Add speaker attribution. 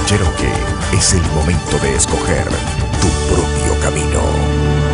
Speaker 1: Cherokee es el momento de escoger tu propio camino.